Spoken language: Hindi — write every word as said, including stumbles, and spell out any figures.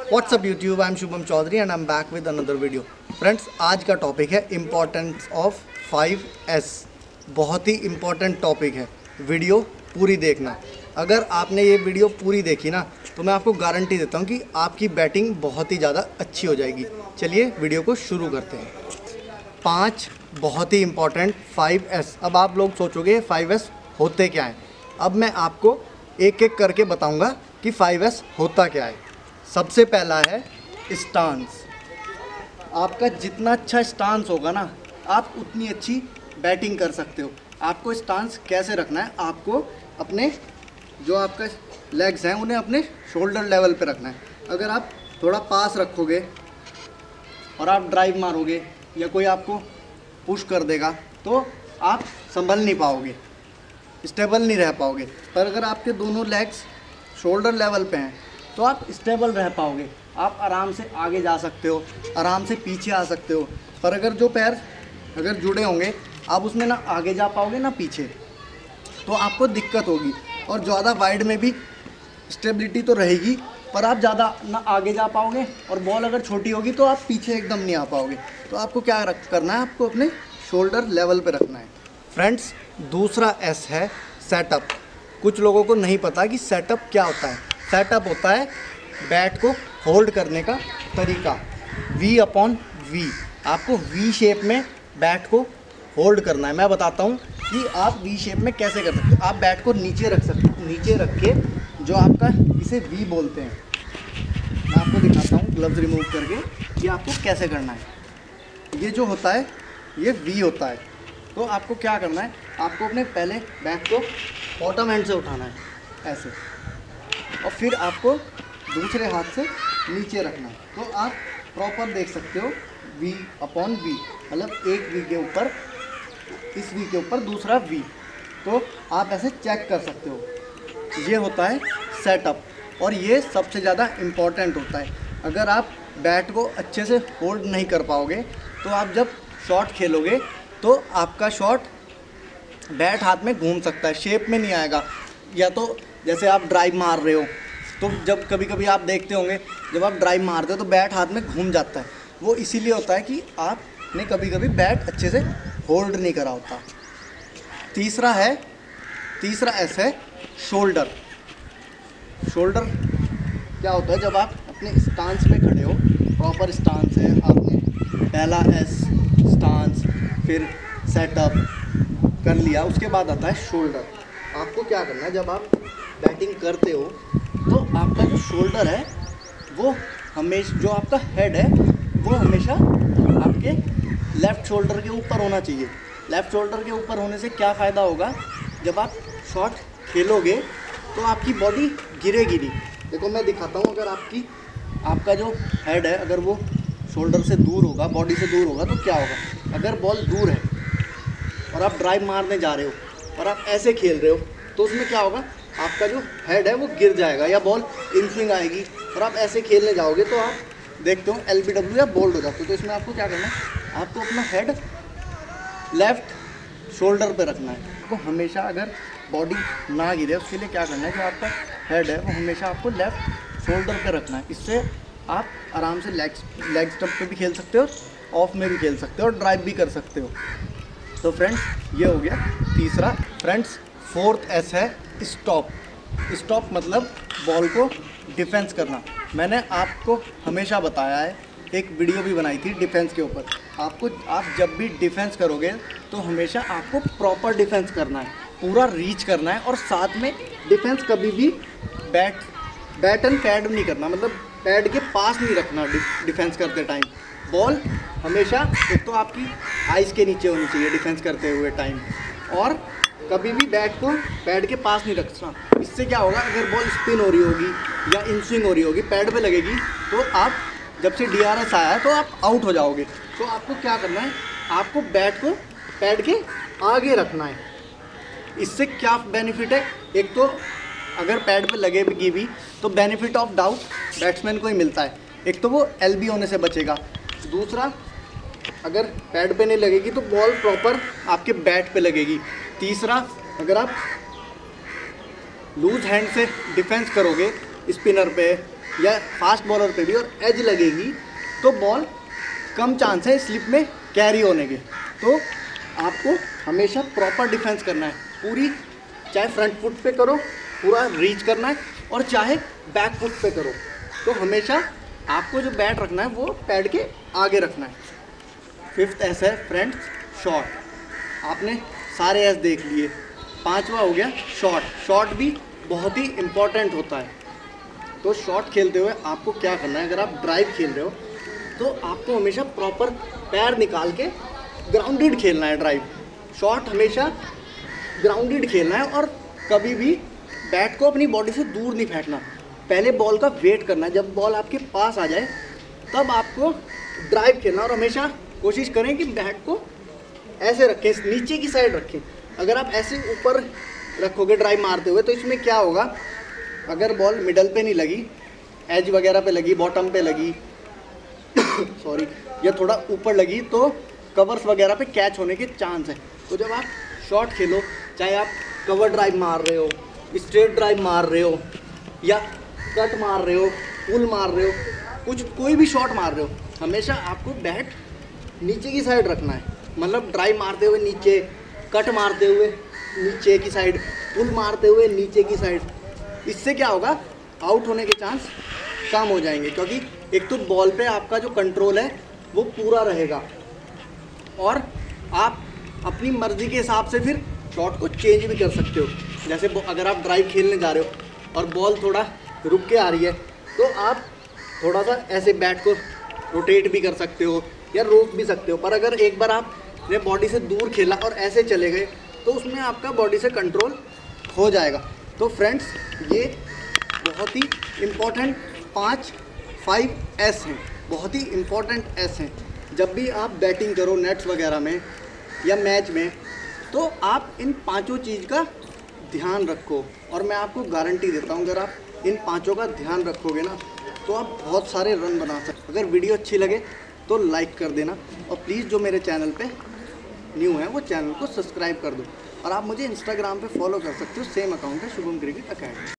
WhatsApp YouTube, I am Shubham Chaudhary and I am back with another video. Friends, आज का टॉपिक है इम्पोर्टेंस ऑफ फाइव एस। बहुत ही इम्पोर्टेंट टॉपिक है, वीडियो पूरी देखना। अगर आपने ये वीडियो पूरी देखी ना तो मैं आपको गारंटी देता हूँ कि आपकी बैटिंग बहुत ही ज़्यादा अच्छी हो जाएगी। चलिए वीडियो को शुरू करते हैं। पाँच बहुत ही इम्पॉर्टेंट फाइव एस। अब आप लोग सोचोगे फाइव एस होते क्या हैं। अब मैं आपको एक एक करके बताऊंगा कि फाइव एस होता क्या है। सबसे पहला है स्टांस। आपका जितना अच्छा स्टांस होगा ना, आप उतनी अच्छी बैटिंग कर सकते हो। आपको स्टांस कैसे रखना है, आपको अपने जो आपका लेग्स हैं उन्हें अपने शोल्डर लेवल पे रखना है। अगर आप थोड़ा पास रखोगे और आप ड्राइव मारोगे या कोई आपको पुश कर देगा तो आप संभल नहीं पाओगे, स्टेबल नहीं रह पाओगे। पर अगर आपके दोनों लेग्स शोल्डर लेवल पे हैं तो आप स्टेबल रह पाओगे। आप आराम से आगे जा सकते हो, आराम से पीछे आ सकते हो। पर अगर जो पैर अगर जुड़े होंगे, आप उसमें ना आगे जा पाओगे ना पीछे, तो आपको दिक्कत होगी। और ज़्यादा वाइड में भी स्टेबिलिटी तो रहेगी, पर आप ज़्यादा ना आगे जा पाओगे, और बॉल अगर छोटी होगी तो आप पीछे एकदम नहीं आ पाओगे। तो आपको क्या रख करना है, आपको अपने शोल्डर लेवल पे रखना है। फ्रेंड्स, दूसरा एस है सेटअप। कुछ लोगों को नहीं पता कि सेटअप क्या होता है। सेटअप होता है बैट को होल्ड करने का तरीका, वी अपॉन वी। आपको वी शेप में बैट को होल्ड करना है। मैं बताता हूँ कि आप वी शेप में कैसे कर सकते हो। आप बैट को नीचे रख सकते हो, नीचे रख के जो आपका इसे वी बोलते हैं। मैं आपको दिखाता हूँ ग्लव्स रिमूव करके कि आपको कैसे करना है। ये जो होता है ये वी होता है। तो आपको क्या करना है, आपको अपने पहले बैट को बॉटम एंड से उठाना है ऐसे, और फिर आपको दूसरे हाथ से नीचे रखना है। तो आप प्रॉपर देख सकते हो वी अपॉन वी, मतलब एक वी के ऊपर, इस वी के ऊपर दूसरा वी। तो आप ऐसे चेक कर सकते हो। ये होता है सेटअप, और ये सबसे ज़्यादा इम्पॉर्टेंट होता है। अगर आप बैट को अच्छे से होल्ड नहीं कर पाओगे तो आप जब शॉट खेलोगे तो आपका शॉट बैट हाथ में घूम सकता है, शेप में नहीं आएगा। या तो जैसे आप ड्राइव मार रहे हो तो जब कभी कभी आप देखते होंगे जब आप ड्राइव मारते हो तो बैट हाथ में घूम जाता है। वो इसीलिए होता है कि आपने कभी कभी बैट अच्छे से होल्ड नहीं करा होता। तीसरा है तीसरा एस है शोल्डर। शोल्डर क्या होता है, जब आप अपने स्टांस पे खड़े हो, प्रॉपर स्टांस है, आपने पहला एस स्टांस, फिर सेटअप कर लिया, उसके बाद आता है शोल्डर। आपको क्या करना है, जब आप बैटिंग करते हो तो आपका जो शोल्डर है वो हमेशा, जो आपका हेड है वो हमेशा आपके लेफ़्ट शोल्डर के ऊपर होना चाहिए। लेफ़्ट शोल्डर के ऊपर होने से क्या फ़ायदा होगा, जब आप शॉट खेलोगे तो आपकी बॉडी गिरेगी नहीं। देखो मैं दिखाता हूँ, अगर आपकी आपका जो हेड है अगर वो शोल्डर से दूर होगा, बॉडी से दूर होगा, तो क्या होगा, अगर बॉल दूर है और आप ड्राइव मारने जा रहे हो और आप ऐसे खेल रहे हो तो उसमें क्या होगा, आपका जो हेड है वो गिर जाएगा या बॉल इन स्विंग आएगी। और आप ऐसे खेलने जाओगे तो आप देखते हो एल बी डब्ल्यू या बोल्ड हो जाते हो। तो इसमें आपको क्या करना है, आपको अपना हेड लेफ़्ट शोल्डर पे रखना है। आपको हमेशा अगर बॉडी ना गिरे उसके लिए क्या करना है, जो आपका हेड है वो हमेशा आपको लेफ़्ट शोल्डर पे रखना है। इससे आप आराम से लेग लेग स्टंप पे भी खेल सकते हो, ऑफ में भी खेल सकते हो और ड्राइव भी कर सकते हो। तो फ्रेंड्स, ये हो गया तीसरा। फ्रेंड्स, फोर्थ एस है स्टॉप। स्टॉप मतलब बॉल को डिफेंस करना। मैंने आपको हमेशा बताया है, एक वीडियो भी बनाई थी डिफेंस के ऊपर। आपको आप जब भी डिफेंस करोगे तो हमेशा आपको प्रॉपर डिफेंस करना है, पूरा रीच करना है, और साथ में डिफेंस कभी भी बैट बैट एंड पैड नहीं करना, मतलब पैड के पास नहीं रखना डिफेंस करते टाइम। बॉल हमेशा एक तो आपकी आइज़ के नीचे होनी चाहिए डिफेंस करते हुए टाइम, और कभी भी बैट को पैड के पास नहीं रखना। इससे क्या होगा, अगर बॉल स्पिन हो रही होगी या इन स्विंग हो रही होगी, पैड पे लगेगी, तो आप जब से डी आर एस आया है तो आप आउट हो जाओगे। तो आपको क्या करना है, आपको बैट को पैड के आगे रखना है। इससे क्या बेनिफिट है, एक तो अगर पैड पे लगेगी भी तो बेनिफिट ऑफ डाउट बैट्समैन को ही मिलता है। एक तो वो एल बी होने से बचेगा, दूसरा अगर पैड पे नहीं लगेगी तो बॉल प्रॉपर आपके बैट पे लगेगी, तीसरा अगर आप लूज हैंड से डिफेंस करोगे स्पिनर पे या फास्ट बॉलर पे भी और एज लगेगी तो बॉल कम चांस है स्लिप में कैरी होने के। तो आपको हमेशा प्रॉपर डिफेंस करना है, पूरी चाहे फ्रंट फुट पे करो पूरा रीच करना है और चाहे बैक फुट पे करो, तो हमेशा आपको जो बैट रखना है वो पैड के आगे रखना है। फिफ्थ एस है फ्रेंड्स शॉट। आपने सारे एस देख लिए, पांचवा हो गया शॉट। शॉट भी बहुत ही इम्पॉर्टेंट होता है। तो शॉट खेलते हुए आपको क्या करना है, अगर आप ड्राइव खेल रहे हो तो आपको हमेशा प्रॉपर पैर निकाल के ग्राउंडेड खेलना है। ड्राइव शॉट हमेशा ग्राउंडेड खेलना है और कभी भी बैट को अपनी बॉडी से दूर नहीं फेंकना। पहले बॉल का वेट करना है, जब बॉल आपके पास आ जाए तब आपको ड्राइव खेलना और हमेशा कोशिश करें कि बैट को ऐसे रखें, नीचे की साइड रखें। अगर आप ऐसे ऊपर रखोगे ड्राइव मारते हुए तो इसमें क्या होगा, अगर बॉल मिडल पे नहीं लगी, एज वगैरह पे लगी, बॉटम पे लगी सॉरी या थोड़ा ऊपर लगी तो कवर्स वगैरह पे कैच होने के चांस है। तो जब आप शॉट खेलो, चाहे आप कवर ड्राइव मार रहे हो, स्ट्रेट ड्राइव मार रहे हो या कट मार रहे हो, पुल मार रहे हो, कुछ कोई भी शॉट मार रहे हो, हमेशा आपको बैट नीचे की साइड रखना है। मतलब ड्राइव मारते हुए नीचे, कट मारते हुए नीचे की साइड, पुल मारते हुए नीचे की साइड। इससे क्या होगा, आउट होने के चांस कम हो जाएंगे, क्योंकि एक तो बॉल पे आपका जो कंट्रोल है वो पूरा रहेगा और आप अपनी मर्ज़ी के हिसाब से फिर शॉट को चेंज भी कर सकते हो। जैसे अगर आप ड्राइव खेलने जा रहे हो और बॉल थोड़ा रुक के आ रही है तो आप थोड़ा सा ऐसे बैट को रोटेट भी कर सकते हो या रोक भी सकते हो। पर अगर एक बार आपने बॉडी से दूर खेला और ऐसे चले गए तो उसमें आपका बॉडी से कंट्रोल हो जाएगा। तो फ्रेंड्स ये बहुत ही इम्पोर्टेंट पाँच फाइव एस हैं, बहुत ही इम्पोर्टेंट एस हैं। जब भी आप बैटिंग करो नेट्स वगैरह में या मैच में तो आप इन पांचों चीज़ का ध्यान रखो और मैं आपको गारंटी देता हूँ अगर आप इन पांचों का ध्यान रखोगे ना तो आप बहुत सारे रन बना सकते। अगर वीडियो अच्छी लगे तो लाइक कर देना और प्लीज़ जो मेरे चैनल पे न्यू है वो चैनल को सब्सक्राइब कर दो और आप मुझे इंस्टाग्राम पे फॉलो कर सकते हो, सेम अकाउंट है शुभम क्रिकेट अकेडमी।